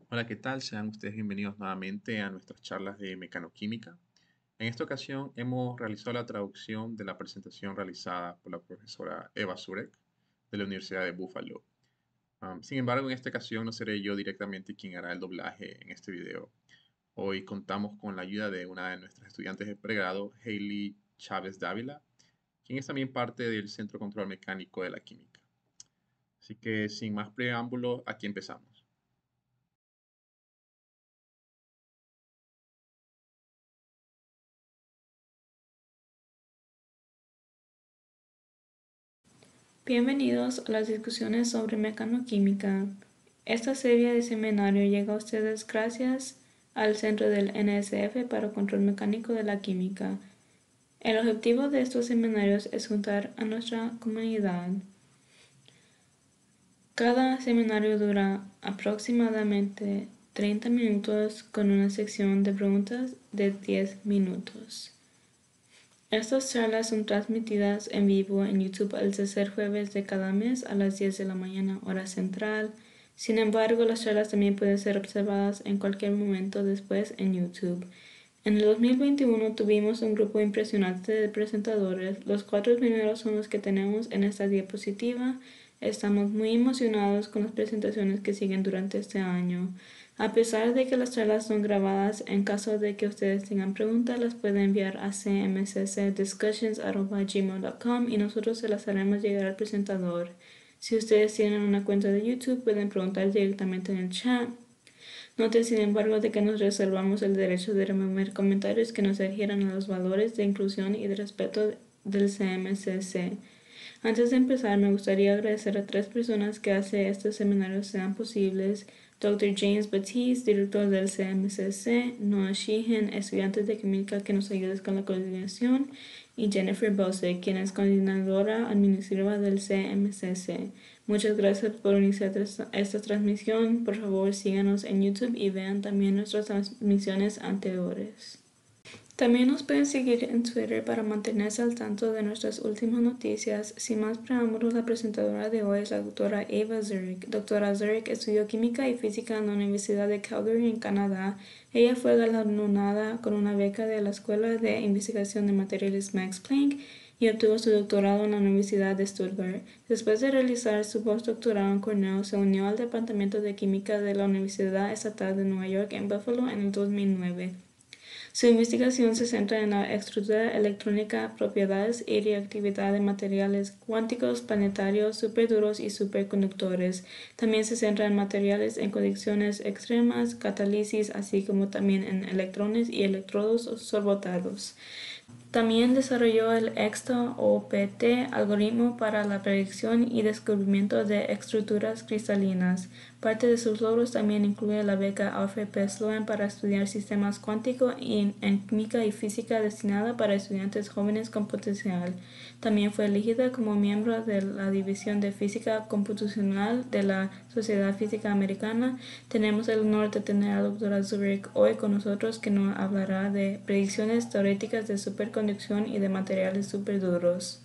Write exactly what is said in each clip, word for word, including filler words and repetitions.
Hola, ¿qué tal? Sean ustedes bienvenidos nuevamente a nuestras charlas de mecanoquímica. En esta ocasión hemos realizado la traducción de la presentación realizada por la profesora Eva Surek de la Universidad de Buffalo. Um, sin embargo, en esta ocasión no seré yo directamente quien hará el doblaje en este video. Hoy contamos con la ayuda de una de nuestras estudiantes de pregrado, Hailey Chávez Dávila, quien es también parte del Centro Control Mecánico de la Química. Así que sin más preámbulos, aquí empezamos. Bienvenidos a las discusiones sobre mecanoquímica. Esta serie de seminario llega a ustedes gracias al Centro del N S F para Control Mecánico de la Química. El objetivo de estos seminarios es juntar a nuestra comunidad. Cada seminario dura aproximadamente treinta minutos con una sección de preguntas de diez minutos. Estas charlas son transmitidas en vivo en YouTube el tercer jueves de cada mes a las diez de la mañana, hora central. Sin embargo, las charlas también pueden ser observadas en cualquier momento después en YouTube. En el dos mil veintiuno tuvimos un grupo impresionante de presentadores. Los cuatro primeros son los que tenemos en esta diapositiva. Estamos muy emocionados con las presentaciones que siguen durante este año. A pesar de que las charlas son grabadas, en caso de que ustedes tengan preguntas, las pueden enviar a c m c c discussions arroba gmail punto com y nosotros se las haremos llegar al presentador. Si ustedes tienen una cuenta de YouTube, pueden preguntar directamente en el chat. Noten, sin embargo, de que nos reservamos el derecho de remover comentarios que no se adhieran a los valores de inclusión y de respeto del C M C C. Antes de empezar, me gustaría agradecer a tres personas que hacen estos seminarios sean posibles. doctor James Batiste, director del C M C C, Noah Sheehan, estudiante de química que nos ayuda con la coordinación, y Jennifer Bose, quien es coordinadora administrativa del C M C C. Muchas gracias por iniciar esta transmisión. Por favor, síganos en YouTube y vean también nuestras transmisiones anteriores. También nos pueden seguir en Twitter para mantenerse al tanto de nuestras últimas noticias. Sin más preámbulos, la presentadora de hoy es la doctora Eva Zurich. Doctora Zurich estudió química y física en la Universidad de Calgary, en Canadá. Ella fue galardonada con una beca de la Escuela de Investigación de Materiales Max Planck y obtuvo su doctorado en la Universidad de Stuttgart. Después de realizar su postdoctorado en Cornell, se unió al Departamento de Química de la Universidad Estatal de Nueva York en Buffalo en el dos mil nueve. Su investigación se centra en la estructura electrónica, propiedades y reactividad de materiales cuánticos, planetarios, superduros y superconductores. También se centra en materiales en condiciones extremas, catálisis, así como también en electrones y electrodos sorbotados. También desarrolló el E X T A o P T, algoritmo para la predicción y descubrimiento de estructuras cristalinas. Parte de sus logros también incluye la beca Alfred P. Sloan para estudiar sistemas cuánticos y en química y física destinada para estudiantes jóvenes con potencial. También fue elegida como miembro de la División de Física Computacional de la Sociedad Física Americana. Tenemos el honor de tener a la doctora Zurich hoy con nosotros, que nos hablará de predicciones teóricas de superconducción y de materiales superduros.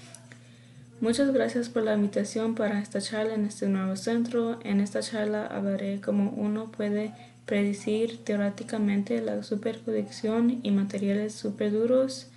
Muchas gracias por la invitación para esta charla en este nuevo centro. En esta charla hablaré cómo uno puede predecir teóricamente la superconducción y materiales superduros.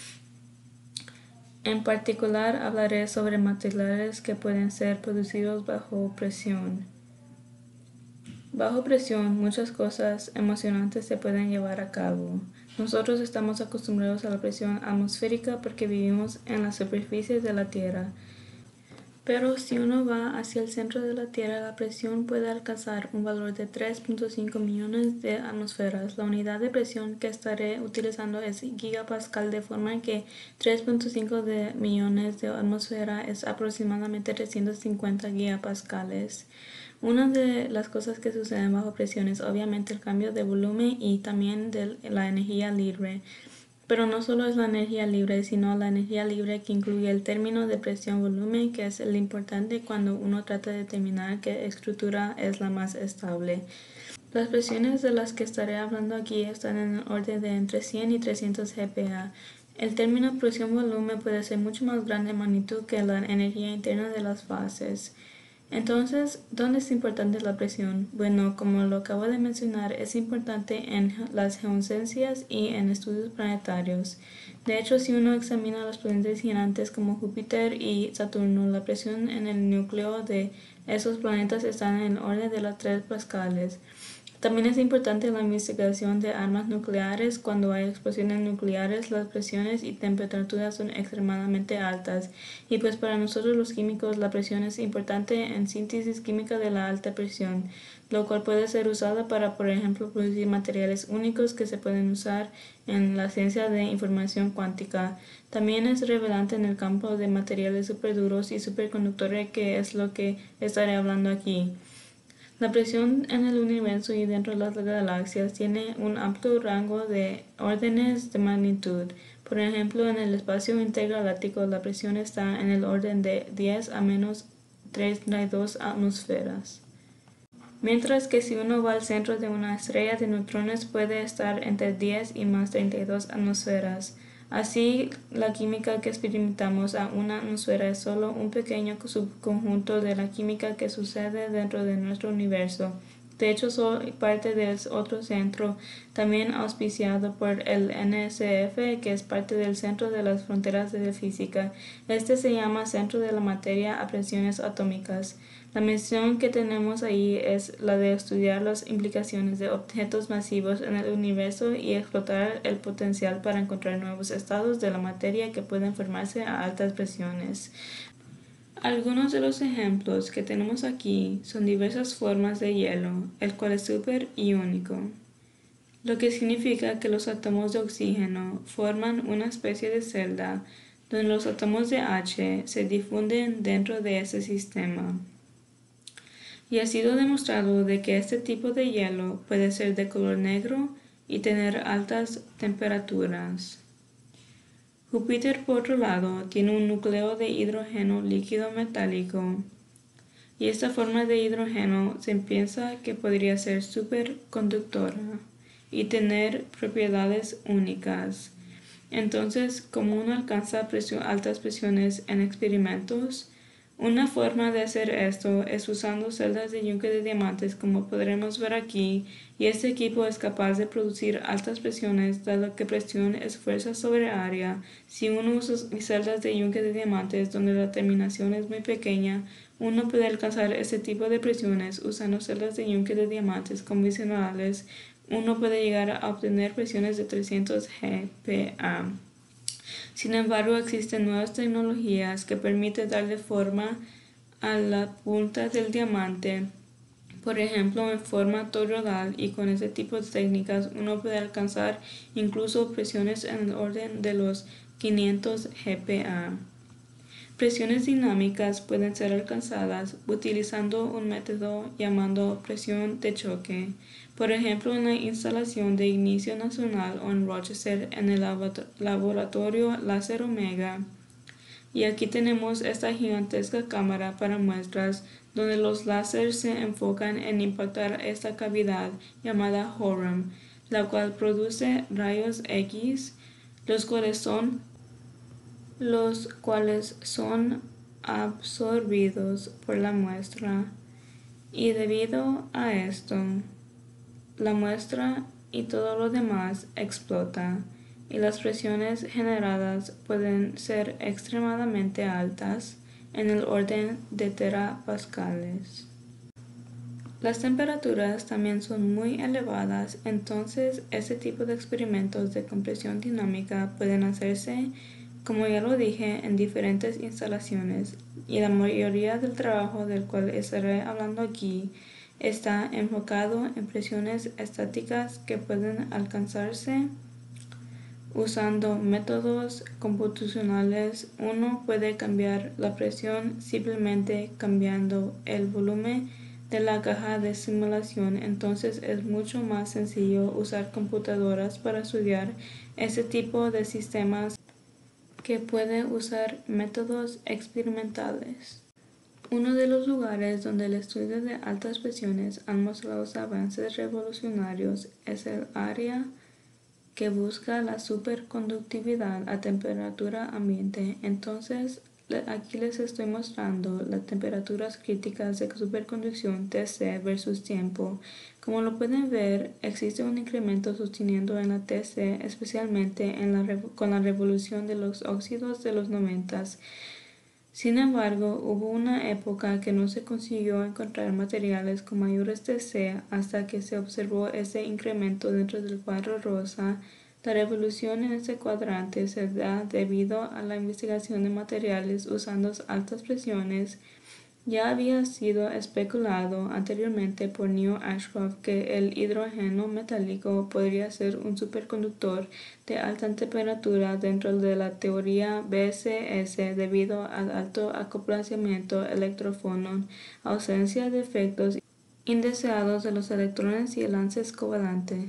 En particular, hablaré sobre materiales que pueden ser producidos bajo presión. Bajo presión, muchas cosas emocionantes se pueden llevar a cabo. Nosotros estamos acostumbrados a la presión atmosférica porque vivimos en las superficies de la Tierra. Pero si uno va hacia el centro de la Tierra, la presión puede alcanzar un valor de tres punto cinco millones de atmósferas. La unidad de presión que estaré utilizando es gigapascal, de forma que tres punto cinco de millones de atmósferas es aproximadamente trescientos cincuenta gigapascales. Una de las cosas que suceden bajo presión es obviamente el cambio de volumen y también de la energía libre. Pero no solo es la energía libre, sino la energía libre que incluye el término de presión-volumen, que es el importante cuando uno trata de determinar qué estructura es la más estable. Las presiones de las que estaré hablando aquí están en el orden de entre cien y trescientos G P A. El término presión-volumen puede ser mucho más grande en magnitud que la energía interna de las fases. Entonces, ¿dónde es importante la presión? Bueno, como lo acabo de mencionar, es importante en las geocencias y en estudios planetarios. De hecho, si uno examina los planetas gigantes como Júpiter y Saturno, la presión en el núcleo de esos planetas está en el orden de las tres pascales. También es importante la investigación de armas nucleares. Cuando hay explosiones nucleares, las presiones y temperaturas son extremadamente altas. Y pues para nosotros los químicos, la presión es importante en síntesis química de la alta presión, lo cual puede ser usada para, por ejemplo, producir materiales únicos que se pueden usar en la ciencia de información cuántica. También es relevante en el campo de materiales superduros y superconductores, que es lo que estaré hablando aquí. La presión en el universo y dentro de las galaxias tiene un amplio rango de órdenes de magnitud. Por ejemplo, en el espacio intergaláctico la presión está en el orden de diez a menos treinta y dos atmósferas. Mientras que si uno va al centro de una estrella de neutrones puede estar entre diez y más treinta y dos atmósferas. Así, la química que experimentamos a una atmósfera es solo un pequeño subconjunto de la química que sucede dentro de nuestro universo. De hecho, soy parte de otro centro, también auspiciado por el N S F, que es parte del Centro de las Fronteras de la Física. Este se llama Centro de la Materia a Presiones Atómicas. La misión que tenemos ahí es la de estudiar las implicaciones de objetos masivos en el universo y explotar el potencial para encontrar nuevos estados de la materia que pueden formarse a altas presiones. Algunos de los ejemplos que tenemos aquí son diversas formas de hielo, el cual es superiónico, lo que significa que los átomos de oxígeno forman una especie de celda donde los átomos de H se difunden dentro de ese sistema. Y ha sido demostrado de que este tipo de hielo puede ser de color negro y tener altas temperaturas. Júpiter, por otro lado, tiene un núcleo de hidrógeno líquido metálico, y esta forma de hidrógeno se piensa que podría ser superconductora y tener propiedades únicas. Entonces, como uno alcanza presión, altas presiones en experimentos, una forma de hacer esto es usando celdas de yunque de diamantes, como podremos ver aquí, y este equipo es capaz de producir altas presiones, dado que presión es fuerza sobre área. Si uno usa celdas de yunque de diamantes donde la terminación es muy pequeña, uno puede alcanzar este tipo de presiones usando celdas de yunque de diamantes convencionales. Uno puede llegar a obtener presiones de trescientos G P A. Sin embargo, existen nuevas tecnologías que permiten darle forma a la punta del diamante, por ejemplo en forma toroidal, y con este tipo de técnicas uno puede alcanzar incluso presiones en el orden de los quinientos G P A. Presiones dinámicas pueden ser alcanzadas utilizando un método llamado presión de choque, por ejemplo en la instalación de Ignición Nacional o en Rochester en el laboratorio Láser Omega. Y aquí tenemos esta gigantesca cámara para muestras donde los láseres se enfocan en impactar esta cavidad llamada Horum, la cual produce rayos X, los cuales son los cuales son absorbidos por la muestra, y debido a esto, la muestra y todo lo demás explota, y las presiones generadas pueden ser extremadamente altas, en el orden de terapascales. Las temperaturas también son muy elevadas, entonces este tipo de experimentos de compresión dinámica pueden hacerse, como ya lo dije, en diferentes instalaciones, y la mayoría del trabajo del cual estaré hablando aquí está enfocado en presiones estáticas que pueden alcanzarse usando métodos computacionales. Uno puede cambiar la presión simplemente cambiando el volumen de la caja de simulación, entonces es mucho más sencillo usar computadoras para estudiar este tipo de sistemas que puede usar métodos experimentales. Uno de los lugares donde el estudio de altas presiones han mostrado avances revolucionarios es el área que busca la superconductividad a temperatura ambiente. Entonces, Aquí les estoy mostrando las temperaturas críticas de superconducción T C versus tiempo. Como lo pueden ver, existe un incremento sosteniendo en la T C, especialmente en la con la revolución de los óxidos de los noventas. Sin embargo, hubo una época que no se consiguió encontrar materiales con mayores T C hasta que se observó ese incremento dentro del cuadro rosa. La revolución en este cuadrante se da debido a la investigación de materiales usando altas presiones. Ya había sido especulado anteriormente por Neil Ashcroft que el hidrógeno metálico podría ser un superconductor de alta temperatura dentro de la teoría B C S debido al alto acoplamiento electrón, ausencia de efectos indeseados de los electrones y el lance covalente.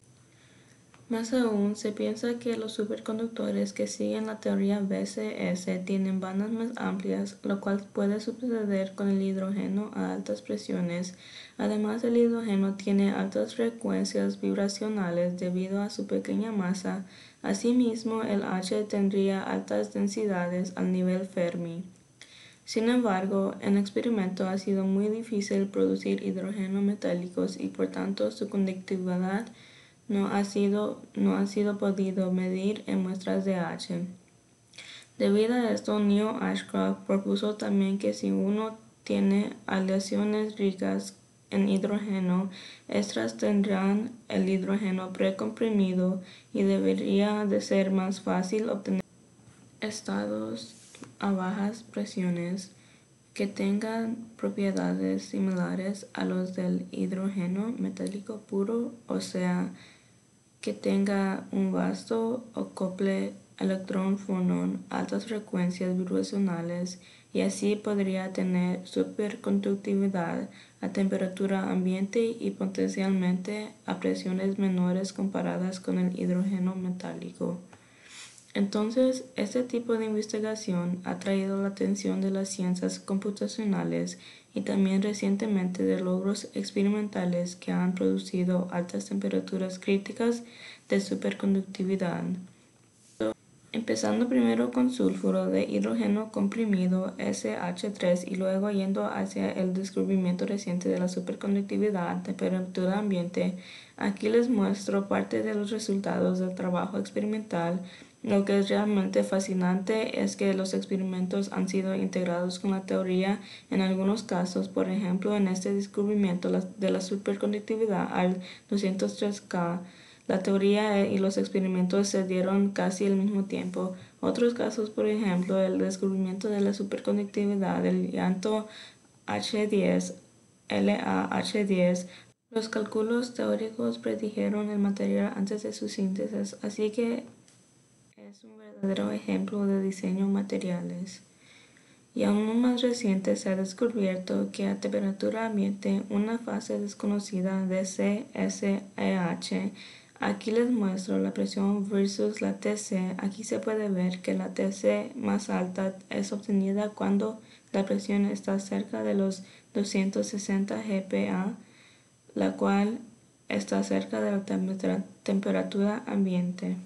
Más aún, se piensa que los superconductores que siguen la teoría B C S tienen bandas más amplias, lo cual puede suceder con el hidrógeno a altas presiones. Además, el hidrógeno tiene altas frecuencias vibracionales debido a su pequeña masa. Asimismo, el H tendría altas densidades al nivel Fermi. Sin embargo, en experimento ha sido muy difícil producir hidrógeno metálicos y por tanto su conductividad no ha sido, no ha sido podido medir en muestras de H. Debido a esto, Neil Ashcroft propuso también que si uno tiene aleaciones ricas en hidrógeno, estas tendrán el hidrógeno precomprimido y debería de ser más fácil obtener estados a bajas presiones que tengan propiedades similares a los del hidrógeno metálico puro, o sea, que tenga un vasto acople electrón-fonón, altas frecuencias vibracionales y así podría tener superconductividad a temperatura ambiente y potencialmente a presiones menores comparadas con el hidrógeno metálico. Entonces, este tipo de investigación ha traído la atención de las ciencias computacionales y también recientemente de logros experimentales que han producido altas temperaturas críticas de superconductividad. Empezando primero con sulfuro de hidrógeno comprimido S H tres y luego yendo hacia el descubrimiento reciente de la superconductividad a temperatura ambiente, aquí les muestro parte de los resultados del trabajo experimental. Lo que es realmente fascinante es que los experimentos han sido integrados con la teoría en algunos casos. Por ejemplo, en este descubrimiento de la superconductividad al doscientos tres K, la teoría y los experimentos se dieron casi al mismo tiempo. Otros casos, por ejemplo, el descubrimiento de la superconductividad del llanto H diez, L A H diez, los cálculos teóricos predijeron el material antes de su síntesis, así que es un verdadero ejemplo de diseño materiales. Y aún más reciente se ha descubierto que a temperatura ambiente una fase desconocida de C S E H. Aquí les muestro la presión versus la T C. Aquí se puede ver que la T C más alta es obtenida cuando la presión está cerca de los doscientos sesenta G P A, la cual está cerca de la temperatura ambiente.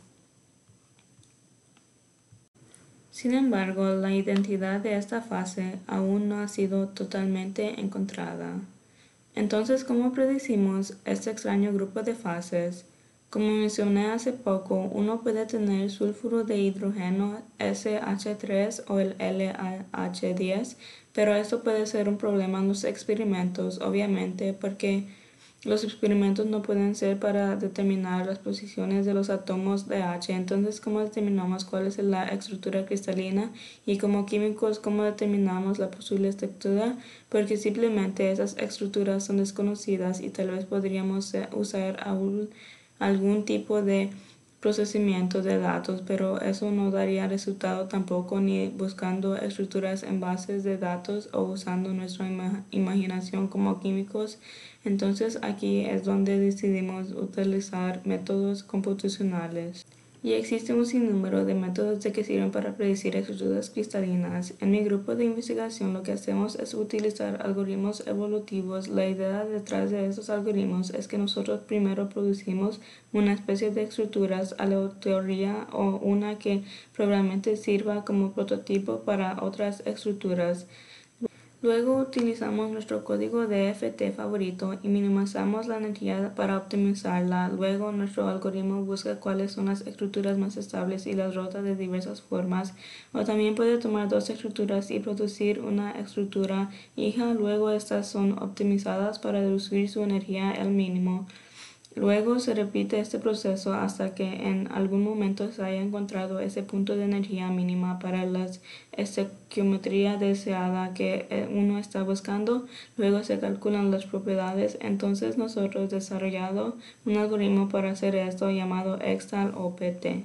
Sin embargo, la identidad de esta fase aún no ha sido totalmente encontrada. Entonces, ¿cómo predecimos este extraño grupo de fases? Como mencioné hace poco, uno puede tener sulfuro de hidrógeno S H tres o el L A H diez, pero esto puede ser un problema en los experimentos, obviamente, porque los experimentos no pueden ser para determinar las posiciones de los átomos de H. Entonces, ¿cómo determinamos cuál es la estructura cristalina? Y como químicos, ¿cómo determinamos la posible estructura? Porque simplemente esas estructuras son desconocidas y tal vez podríamos usar aún algún tipo de procesamiento de datos, pero eso no daría resultado tampoco ni buscando estructuras en bases de datos o usando nuestra ima- imaginación como químicos. Entonces aquí es donde decidimos utilizar métodos computacionales. y existe un sinnúmero de métodos de que sirven para predecir estructuras cristalinas. En mi grupo de investigación lo que hacemos es utilizar algoritmos evolutivos. La idea detrás de estos algoritmos es que nosotros primero producimos una especie de estructuras aleatoria o una que probablemente sirva como prototipo para otras estructuras. Luego utilizamos nuestro código D F T favorito y minimizamos la energía para optimizarla. Luego nuestro algoritmo busca cuáles son las estructuras más estables y las rota de diversas formas. O también puede tomar dos estructuras y producir una estructura hija. Luego estas son optimizadas para reducir su energía al mínimo. Luego se repite este proceso hasta que en algún momento se haya encontrado ese punto de energía mínima para la estequiometría deseada que uno está buscando. Luego se calculan las propiedades. Entonces nosotros desarrollado un algoritmo para hacer esto llamado Xtal O P T.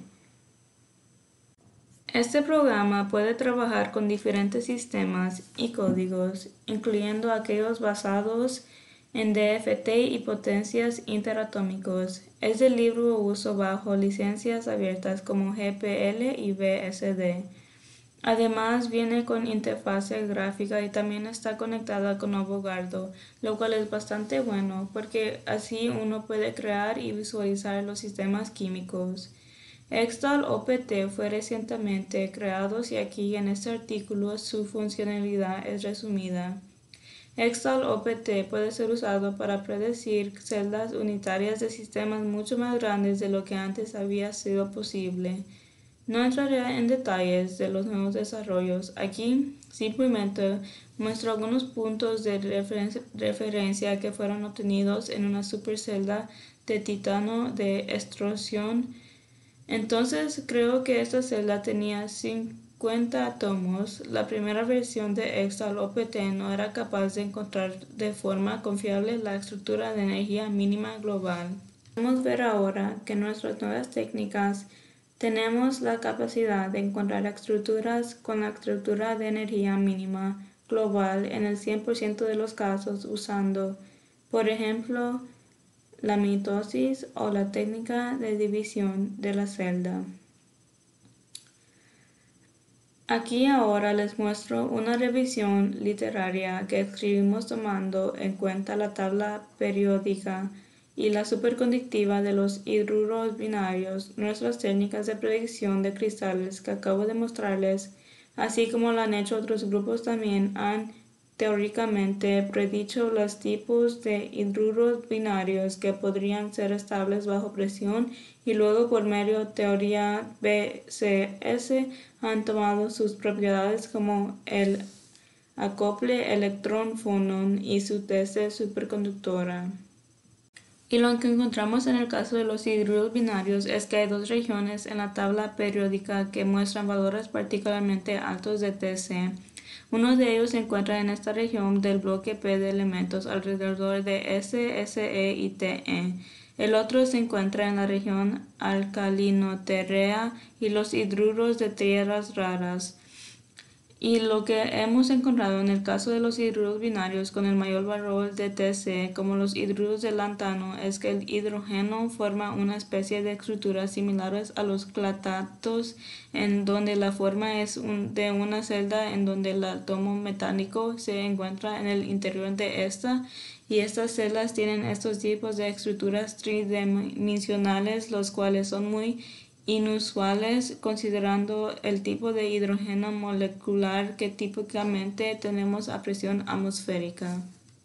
Este programa puede trabajar con diferentes sistemas y códigos, incluyendo aquellos basados en D F T y potencias interatómicos. Es de libre uso bajo licencias abiertas como G P L y B S D. Además viene con interfase gráfica y también está conectada con Avogadro, lo cual es bastante bueno porque así uno puede crear y visualizar los sistemas químicos. Xtal O P T fue recientemente creado y aquí en este artículo su funcionalidad es resumida. Xtal O P T puede ser usado para predecir celdas unitarias de sistemas mucho más grandes de lo que antes había sido posible. No entraré en detalles de los nuevos desarrollos. Aquí simplemente muestro algunos puntos de referen- referencia que fueron obtenidos en una supercelda de titano de extrusión. Entonces creo que esta celda tenía cincuenta átomos. La primera versión de Xtal O P T no era capaz de encontrar de forma confiable la estructura de energía mínima global. Podemos ver ahora que en nuestras nuevas técnicas tenemos la capacidad de encontrar estructuras con la estructura de energía mínima global en el cien por ciento de los casos usando, por ejemplo, la mitosis o la técnica de división de la celda. Aquí ahora les muestro una revisión literaria que escribimos tomando en cuenta la tabla periódica y la superconductividad de los hidruros binarios. Nuestras técnicas de predicción de cristales que acabo de mostrarles, así como lo han hecho otros grupos también, han teóricamente predicho los tipos de hidruros binarios que podrían ser estables bajo presión y luego por medio de teoría B C S han tomado sus propiedades como el acople electrón-fonón y su testa superconductora. Y lo que encontramos en el caso de los hidruros binarios es que hay dos regiones en la tabla periódica que muestran valores particularmente altos de T C. Uno de ellos se encuentra en esta región del bloque P de elementos alrededor de S, S E y T E. El otro se encuentra en la región alcalino-terrea y los hidruros de tierras raras. Y lo que hemos encontrado en el caso de los hidruros binarios con el mayor valor de T C, como los hidruros de lantano, es que el hidrógeno forma una especie de estructuras similares a los clatatos, en donde la forma es un, de una celda en donde el átomo metálico se encuentra en el interior de esta, y estas celdas tienen estos tipos de estructuras tridimensionales, los cuales son muy inusuales considerando el tipo de hidrógeno molecular que típicamente tenemos a presión atmosférica.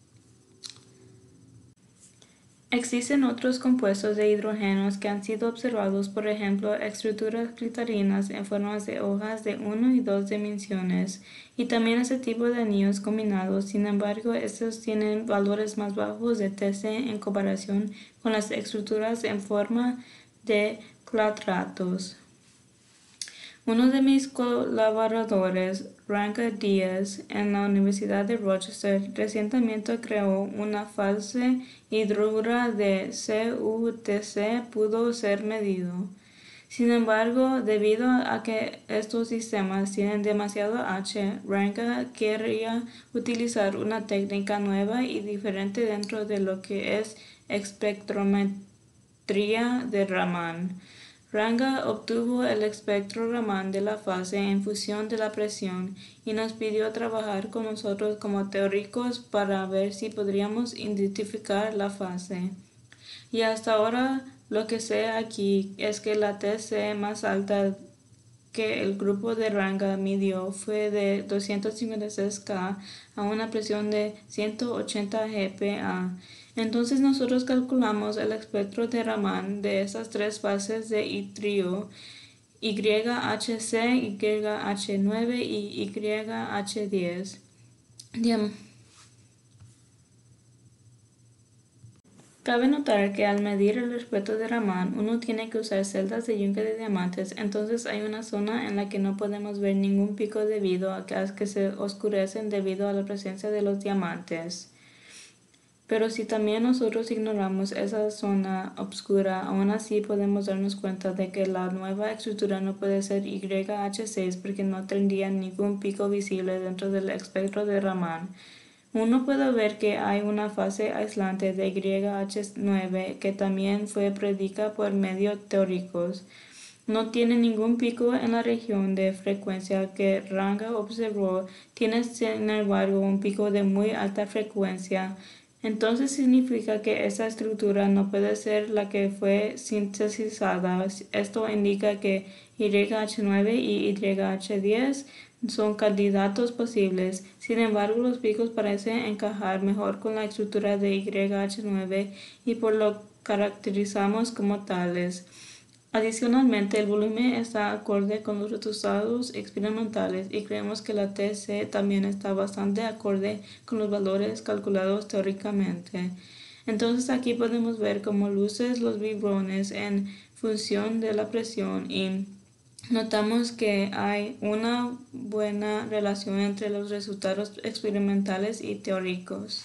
Existen otros compuestos de hidrógenos que han sido observados, por ejemplo, estructuras cristalinas en formas de hojas de una y dos dimensiones, y también ese tipo de anillos combinados. Sin embargo, estos tienen valores más bajos de T C en comparación con las estructuras en forma de clatratos. Uno de mis colaboradores, Ranka Díaz, en la Universidad de Rochester, recientemente creó una fase hidrura de C U T C pudo ser medido. Sin embargo, debido a que estos sistemas tienen demasiado H, Ranka quería utilizar una técnica nueva y diferente dentro de lo que es espectrometría de Raman. Ranga obtuvo el espectro Raman de la fase en función de la presión y nos pidió trabajar con nosotros como teóricos para ver si podríamos identificar la fase. Y hasta ahora lo que sé aquí es que la T C más alta que el grupo de Ranga midió fue de doscientos cincuenta y seis K a una presión de ciento ochenta G P A. Entonces nosotros calculamos el espectro de Raman de esas tres fases de trío Y H C, Y H nueve y Y H diez. Cabe notar que al medir el espectro de Raman uno tiene que usar celdas de yunque de diamantes, entonces hay una zona en la que no podemos ver ningún pico debido a que se oscurecen debido a la presencia de los diamantes. Pero si también nosotros ignoramos esa zona oscura, aún así podemos darnos cuenta de que la nueva estructura no puede ser Y H seis porque no tendría ningún pico visible dentro del espectro de Raman. Uno puede ver que hay una fase aislante de Y H nueve que también fue predicada por medios teóricos. No tiene ningún pico en la región de frecuencia que Ranga observó, tiene sin embargo un pico de muy alta frecuencia. Entonces significa que esa estructura no puede ser la que fue sintetizada. Esto indica que Y H nueve y Y H diez son candidatos posibles. Sin embargo, los picos parecen encajar mejor con la estructura de Y H nueve y por lo caracterizamos como tales. Adicionalmente, el volumen está acorde con los resultados experimentales y creemos que la T C también está bastante acorde con los valores calculados teóricamente. Entonces aquí podemos ver cómo lucen los vibrones en función de la presión y notamos que hay una buena relación entre los resultados experimentales y teóricos.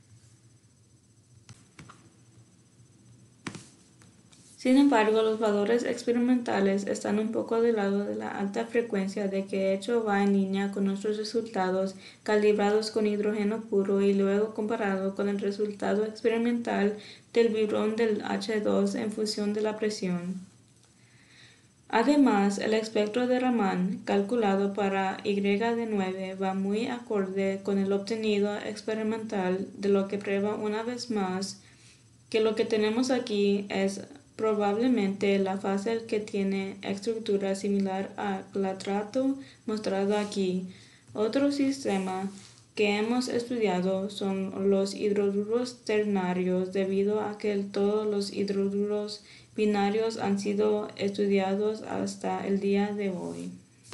Sin embargo, los valores experimentales están un poco del lado de la alta frecuencia de que hecho va en línea con nuestros resultados calibrados con hidrógeno puro y luego comparado con el resultado experimental del vibrón del H dos en función de la presión. Además, el espectro de Raman, calculado para Y de nueve, va muy acorde con el obtenido experimental, de lo que prueba una vez más que lo que tenemos aquí es probablemente la fase que tiene estructura similar al retrato mostrado aquí. Otro sistema que hemos estudiado son los hidroduros ternarios, debido a que todos los hidroduros binarios han sido estudiados hasta el día de hoy.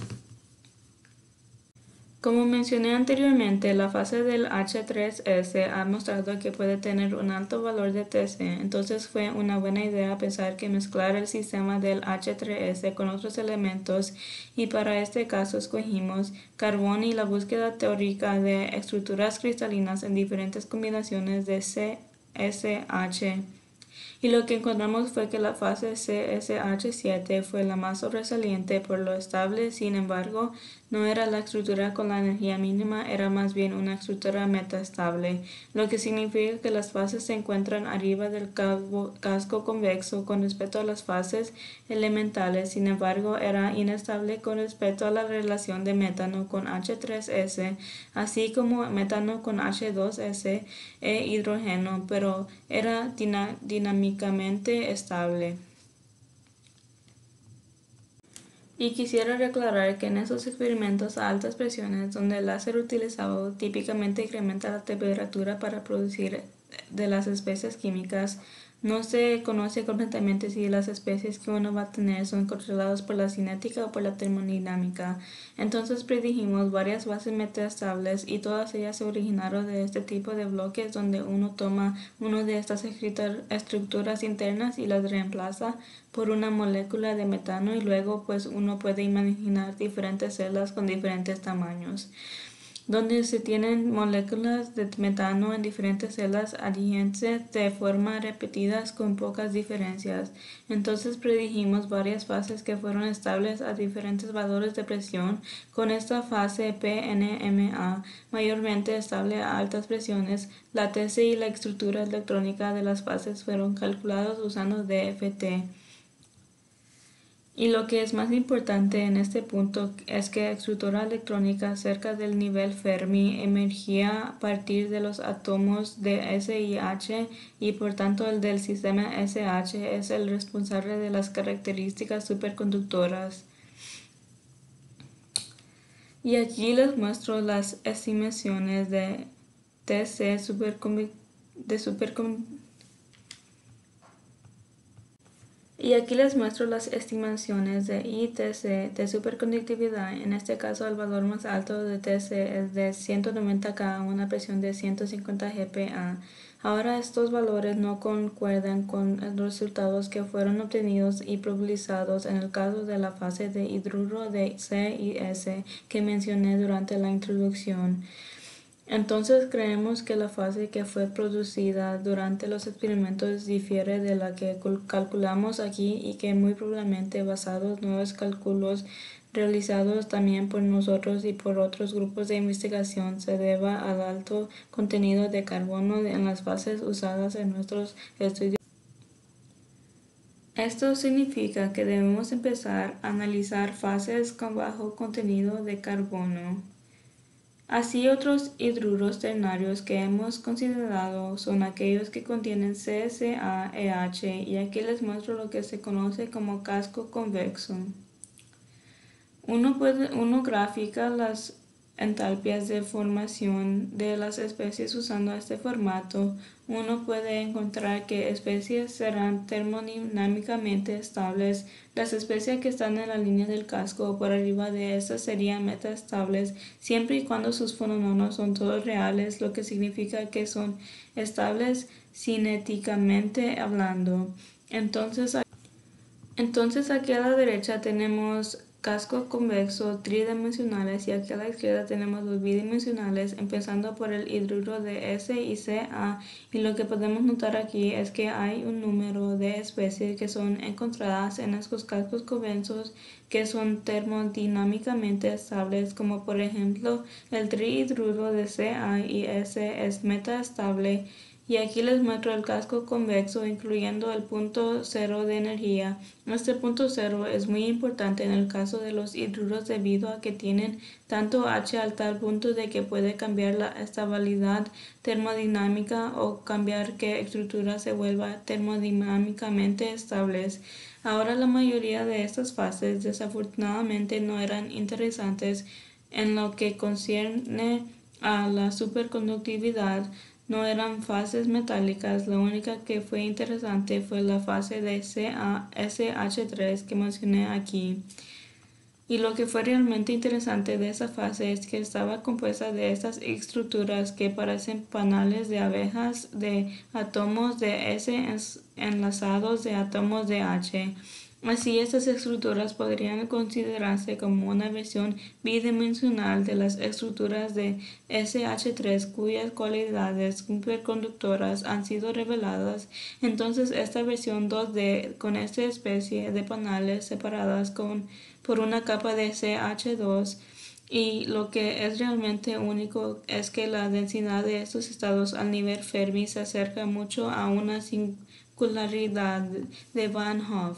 Como mencioné anteriormente, la fase del H tres S ha mostrado que puede tener un alto valor de T C, entonces fue una buena idea pensar que mezclar el sistema del H tres S con otros elementos y para este caso escogimos carbón y la búsqueda teórica de estructuras cristalinas en diferentes combinaciones de C S H. Y lo que encontramos fue que la fase C S H siete fue la más sobresaliente por lo estable, sin embargo, no era la estructura con la energía mínima, era más bien una estructura metaestable, lo que significa que las fases se encuentran arriba del casco convexo con respecto a las fases elementales, sin embargo, era inestable con respecto a la relación de metano con H tres S, así como metano con H dos S e hidrógeno, pero era dinámicamente estable. Y quisiera aclarar que en esos experimentos a altas presiones, donde el láser utilizado típicamente incrementa la temperatura para producir de las especies químicas, no se conoce completamente si las especies que uno va a tener son controladas por la cinética o por la termodinámica. Entonces predijimos varias bases metaestables y todas ellas se originaron de este tipo de bloques donde uno toma una de estas estructuras internas y las reemplaza por una molécula de metano y luego pues uno puede imaginar diferentes celdas con diferentes tamaños, donde se tienen moléculas de metano en diferentes celdas adyacentes de forma repetidas con pocas diferencias. Entonces predijimos varias fases que fueron estables a diferentes valores de presión, con esta fase P N M A mayormente estable a altas presiones. La T C y la estructura electrónica de las fases fueron calculados usando D F T. Y lo que es más importante en este punto es que la estructura electrónica cerca del nivel Fermi emergía a partir de los átomos de S y H y por tanto el del sistema S H es el responsable de las características superconductoras. Y aquí les muestro las estimaciones de T C supercom de supercom Y aquí les muestro las estimaciones de I T C de superconductividad. En este caso el valor más alto de T C es de ciento noventa K a una presión de ciento cincuenta G P A. Ahora estos valores no concuerdan con los resultados que fueron obtenidos y probabilizados en el caso de la fase de hidruro de C y S que mencioné durante la introducción. Entonces creemos que la fase que fue producida durante los experimentos difiere de la que calculamos aquí y que muy probablemente basados en nuevos cálculos realizados también por nosotros y por otros grupos de investigación se deba al alto contenido de carbono en las fases usadas en nuestros estudios. Esto significa que debemos empezar a analizar fases con bajo contenido de carbono. Así, otros hidruros ternarios que hemos considerado son aquellos que contienen C S A E H y aquí les muestro lo que se conoce como casco convexo. Uno, puede, uno grafica las entalpias de formación de las especies usando este formato. Uno puede encontrar que especies serán termodinámicamente estables. Las especies que están en la línea del casco o por arriba de estas serían metaestables siempre y cuando sus fenómenos son todos reales, lo que significa que son estables cinéticamente hablando. Entonces, entonces aquí a la derecha tenemos cascos convexos tridimensionales y aquí a la izquierda tenemos los bidimensionales, empezando por el hidruro de S y C A, y lo que podemos notar aquí es que hay un número de especies que son encontradas en estos cascos convexos que son termodinámicamente estables, como por ejemplo el trihidruro de C A y S es metaestable. Y aquí les muestro el casco convexo incluyendo el punto cero de energía. Este punto cero es muy importante en el caso de los hidruros debido a que tienen tanto H al tal punto de que puede cambiar la estabilidad termodinámica o cambiar que estructura se vuelva termodinámicamente estables. Ahora la mayoría de estas fases desafortunadamente no eran interesantes en lo que concierne a la superconductividad. No eran fases metálicas, la única que fue interesante fue la fase de C A S H tres que mencioné aquí. Y lo que fue realmente interesante de esa fase es que estaba compuesta de estas estructuras que parecen panales de abejas de átomos de S enlazados de átomos de H. Así, estas estructuras podrían considerarse como una versión bidimensional de las estructuras de S H tres cuyas cualidades superconductoras han sido reveladas. Entonces, esta versión dos D con esta especie de panales separadas con, por una capa de C H dos, y lo que es realmente único es que la densidad de estos estados al nivel Fermi se acerca mucho a una singularidad de Van Hoff.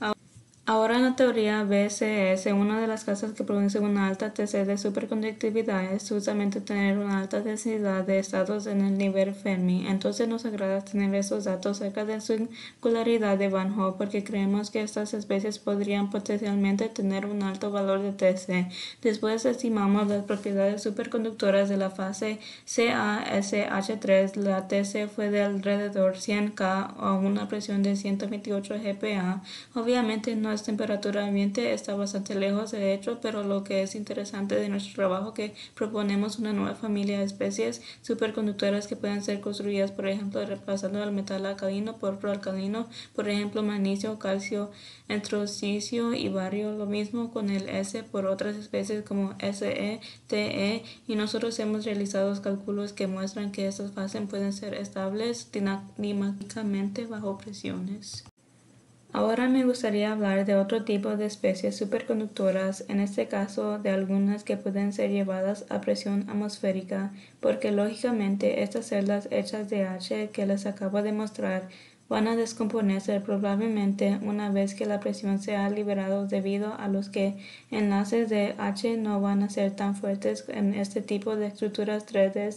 Ahora en la teoría B C S, una de las causas que producen una alta T C de superconductividad es justamente tener una alta densidad de estados en el nivel Fermi. Entonces nos agrada tener estos datos cerca de la singularidad de Van Hoff porque creemos que estas especies podrían potencialmente tener un alto valor de T C. Después estimamos las propiedades superconductoras de la fase C A S H tres. La T C fue de alrededor cien K a una presión de ciento veintiocho G P A. Obviamente no es temperatura ambiente, está bastante lejos de hecho, pero lo que es interesante de nuestro trabajo es que proponemos una nueva familia de especies superconductoras que pueden ser construidas, por ejemplo, reemplazando el metal alcalino por otro alcalino, por ejemplo, magnesio, calcio, antrocicio y bario. Lo mismo con el S por otras especies como S E, T E, y nosotros hemos realizado cálculos que muestran que estas fases pueden ser estables dinámicamente bajo presiones. Ahora me gustaría hablar de otro tipo de especies superconductoras, en este caso de algunas que pueden ser llevadas a presión atmosférica, porque lógicamente estas celdas hechas de H que les acabo de mostrar van a descomponerse probablemente una vez que la presión se ha liberado, debido a los que enlaces de H no van a ser tan fuertes en este tipo de estructuras tres D.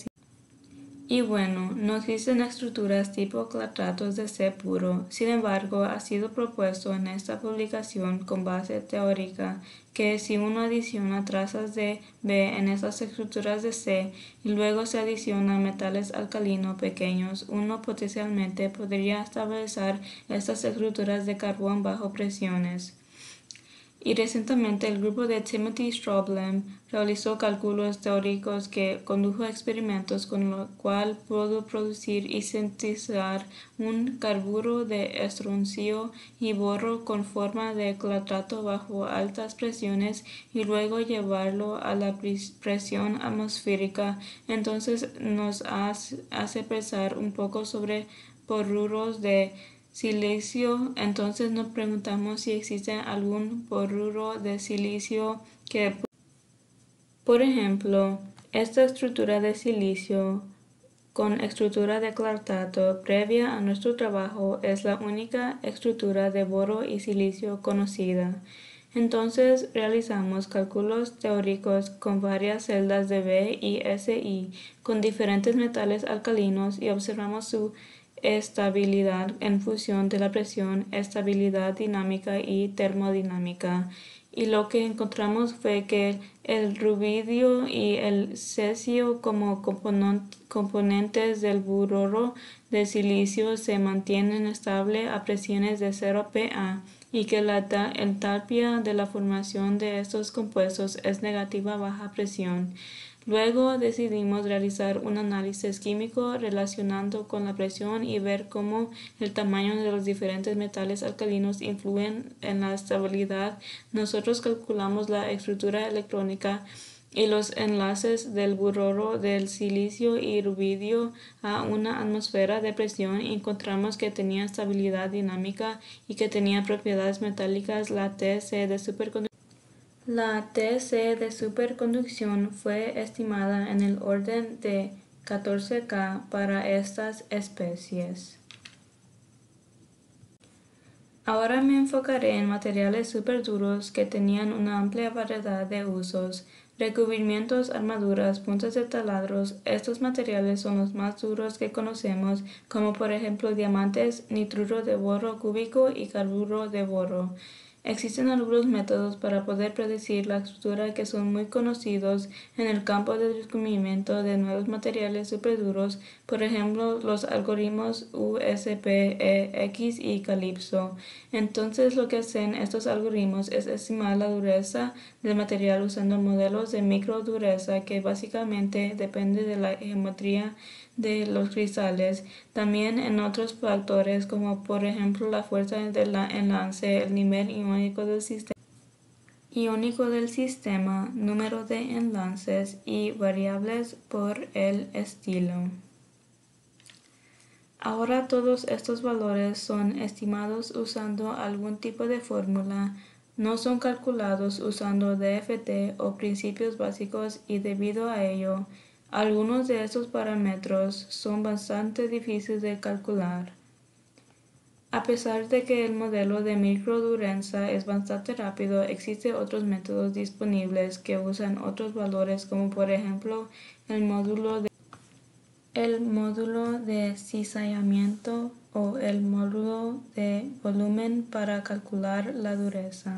Y bueno, no existen estructuras tipo clatratos de C puro. Sin embargo, ha sido propuesto en esta publicación con base teórica que si uno adiciona trazas de B en esas estructuras de C y luego se adiciona metales alcalinos pequeños, uno potencialmente podría estabilizar estas estructuras de carbón bajo presiones. Y recientemente el grupo de Timothy Stroblen realizó cálculos teóricos que condujo a experimentos con lo cual pudo producir y sintetizar un carburo de estroncio y boro con forma de clatrato bajo altas presiones y luego llevarlo a la presión atmosférica. Entonces nos hace pensar un poco sobre borruros de silicio. Entonces nos preguntamos si existe algún borruro de silicio que, por ejemplo, esta estructura de silicio con estructura de clatrato previa a nuestro trabajo es la única estructura de boro y silicio conocida. Entonces realizamos cálculos teóricos con varias celdas de B y S I con diferentes metales alcalinos y observamos su estabilidad en función de la presión, estabilidad dinámica y termodinámica. Y lo que encontramos fue que el rubidio y el cesio como componentes del boruro de silicio se mantienen estables a presiones de cero P A y que la entalpia de la formación de estos compuestos es negativa a baja presión. Luego decidimos realizar un análisis químico relacionando con la presión y ver cómo el tamaño de los diferentes metales alcalinos influyen en la estabilidad. Nosotros calculamos la estructura electrónica y los enlaces del boruro del silicio y rubidio a una atmósfera de presión y encontramos que tenía estabilidad dinámica y que tenía propiedades metálicas. La T C de superconducción La T C de superconducción fue estimada en el orden de catorce K para estas especies. Ahora me enfocaré en materiales superduros que tenían una amplia variedad de usos. Recubrimientos, armaduras, puntas de taladros. Estos materiales son los más duros que conocemos, como por ejemplo diamantes, nitruro de boro cúbico y carburo de boro. Existen algunos métodos para poder predecir la estructura que son muy conocidos en el campo del descubrimiento de nuevos materiales superduros, por ejemplo los algoritmos U S P E X y Calypso. Entonces lo que hacen estos algoritmos es estimar la dureza del material usando modelos de micro dureza que básicamente depende de la geometría de los cristales, también en otros factores como por ejemplo la fuerza del enlace, el nivel iónico del sistema, iónico del sistema, número de enlaces y variables por el estilo. Ahora todos estos valores son estimados usando algún tipo de fórmula, no son calculados usando D F T o principios básicos y debido a ello, algunos de estos parámetros son bastante difíciles de calcular. A pesar de que el modelo de microdureza es bastante rápido, existen otros métodos disponibles que usan otros valores como por ejemplo el módulo de, el módulo de cizallamiento o el módulo de volumen para calcular la dureza.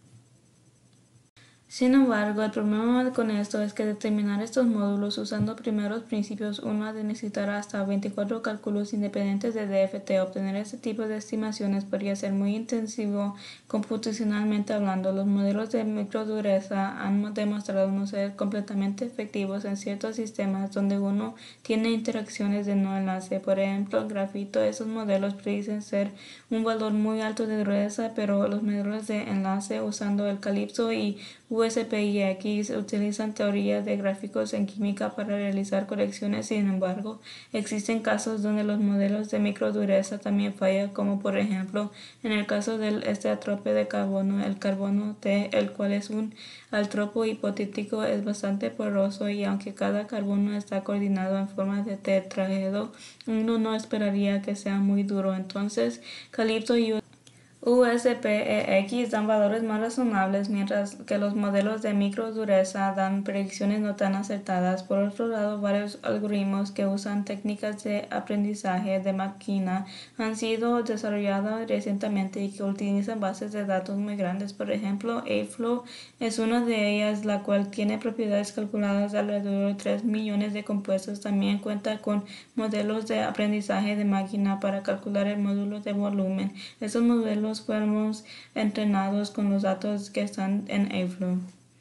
Sin embargo, el problema con esto es que determinar estos módulos usando primeros principios uno ha de necesitar hasta veinticuatro cálculos independientes de D F T. Obtener este tipo de estimaciones podría ser muy intensivo computacionalmente hablando. Los modelos de microdureza han demostrado no ser completamente efectivos en ciertos sistemas donde uno tiene interacciones de no enlace. Por ejemplo, el grafito. Esos modelos predicen ser un valor muy alto de dureza, pero los modelos de enlace usando el Calypso y U S P y X utilizan teoría de gráficos en química para realizar correcciones. Sin embargo, existen casos donde los modelos de microdureza también fallan, como por ejemplo en el caso del estereotrope de carbono, el carbono T, el cual es un altropo hipotético, es bastante poroso, y aunque cada carbono está coordinado en forma de tetraedro, uno no esperaría que sea muy duro. Entonces, Calypso y U S P e X dan valores más razonables, mientras que los modelos de microdureza dan predicciones no tan acertadas. Por otro lado, varios algoritmos que usan técnicas de aprendizaje de máquina han sido desarrollados recientemente y que utilizan bases de datos muy grandes. Por ejemplo, A-Flow es una de ellas, la cual tiene propiedades calculadas de alrededor de tres millones de compuestos. También cuenta con modelos de aprendizaje de máquina para calcular el módulo de volumen. Estos modelos fuimos entrenados con los datos que están en A-Flow.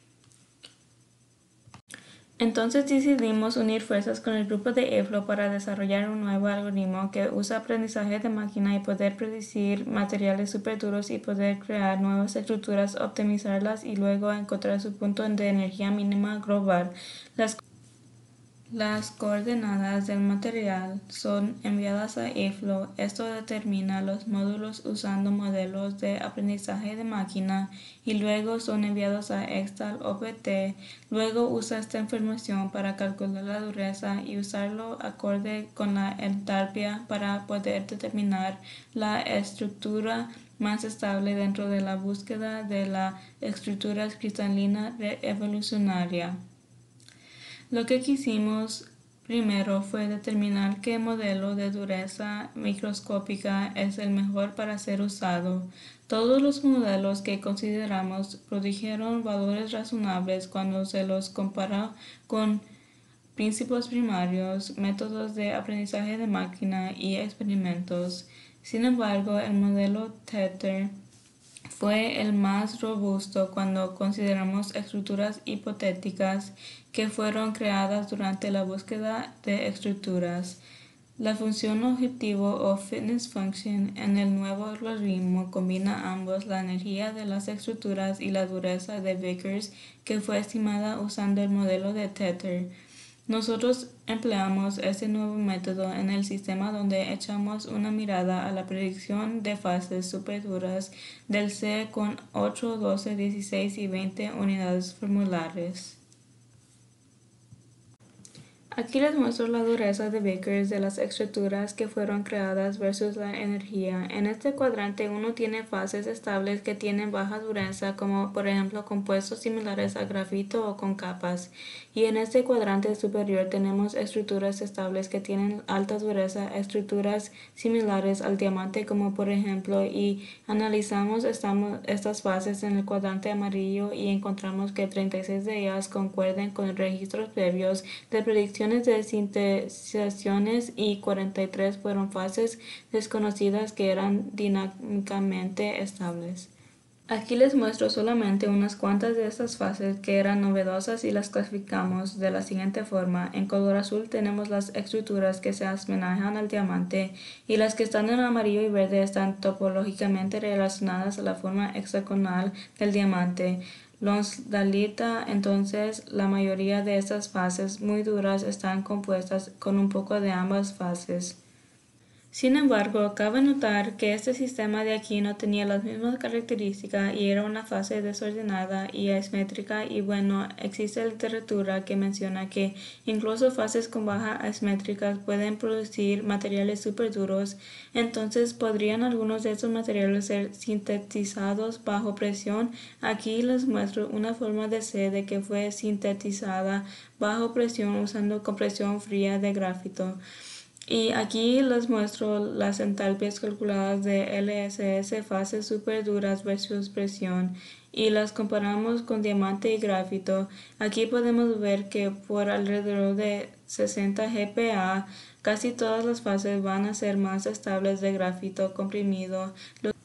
Entonces decidimos unir fuerzas con el grupo de A-Flow para desarrollar un nuevo algoritmo que usa aprendizaje de máquina y poder predecir materiales superduros y poder crear nuevas estructuras, optimizarlas y luego encontrar su punto de energía mínima global. Las Las coordenadas del material son enviadas a A-Flow. Esto determina los módulos usando modelos de aprendizaje de máquina y luego son enviados a Extal O P T. Luego usa esta información para calcular la dureza y usarlo acorde con la entalpia para poder determinar la estructura más estable dentro de la búsqueda de la estructura cristalina evolucionaria. Lo que quisimos primero fue determinar qué modelo de dureza microscópica es el mejor para ser usado. Todos los modelos que consideramos produjeron valores razonables cuando se los comparó con principios primarios, métodos de aprendizaje de máquina y experimentos. Sin embargo, el modelo Tether fue el más robusto cuando consideramos estructuras hipotéticas que fueron creadas durante la búsqueda de estructuras. La función objetivo o fitness function en el nuevo algoritmo combina ambos, la energía de las estructuras y la dureza de Vickers, que fue estimada usando el modelo de Tether. Nosotros empleamos este nuevo método en el sistema donde echamos una mirada a la predicción de fases superduras del C con ocho, doce, dieciséis y veinte unidades formulares. Aquí les muestro la dureza de Vickers de las estructuras que fueron creadas versus la energía. En este cuadrante uno tiene fases estables que tienen baja dureza, como por ejemplo compuestos similares a grafito o con capas. Y en este cuadrante superior tenemos estructuras estables que tienen alta dureza, estructuras similares al diamante, como por ejemplo, y analizamos estamos, estas fases en el cuadrante amarillo y encontramos que treinta y seis de ellas concuerdan con registros previos de predicción de sintetizaciones y cuarenta y tres fueron fases desconocidas que eran dinámicamente estables. Aquí les muestro solamente unas cuantas de estas fases que eran novedosas y las clasificamos de la siguiente forma. En color azul tenemos las estructuras que se asemejan al diamante y las que están en amarillo y verde están topológicamente relacionadas a la forma hexagonal del diamante. Los Dalita, entonces, la mayoría de estas fases muy duras están compuestas con un poco de ambas fases. Sin embargo, cabe notar que este sistema de aquí no tenía las mismas características y era una fase desordenada y asimétrica, y bueno, existe literatura que menciona que incluso fases con baja asimétricas pueden producir materiales superduros. Entonces, ¿podrían algunos de estos materiales ser sintetizados bajo presión? Aquí les muestro una forma de C de que fue sintetizada bajo presión usando compresión fría de grafito. Y aquí les muestro las entalpias calculadas de L S S, fases superduras versus presión, y las comparamos con diamante y grafito. Aquí podemos ver que por alrededor de sesenta G P A, casi todas las fases van a ser más estables de grafito comprimido. Los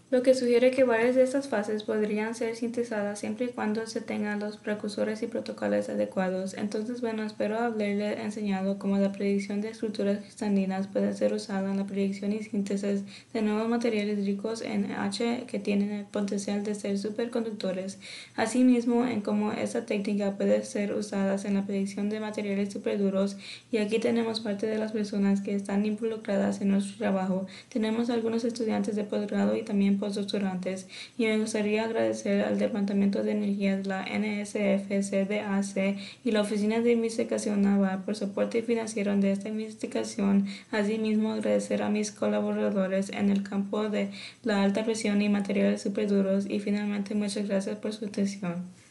lo que sugiere que varias de estas fases podrían ser sintetizadas siempre y cuando se tengan los precursores y protocolos adecuados. Entonces, bueno, espero haberle enseñado cómo la predicción de estructuras cristalinas puede ser usada en la predicción y síntesis de nuevos materiales ricos en H que tienen el potencial de ser superconductores. Asimismo, en cómo esta técnica puede ser usada en la predicción de materiales superduros. Y aquí tenemos parte de las personas que están involucradas en nuestro trabajo. Tenemos algunos estudiantes de posgrado y también postdoctorantes, y me gustaría agradecer al Departamento de Energía de la N S F C D A C y la Oficina de Investigación Naval por soporte financiero de esta investigación. Asimismo, agradecer a mis colaboradores en el campo de la alta presión y materiales superduros, y finalmente muchas gracias por su atención.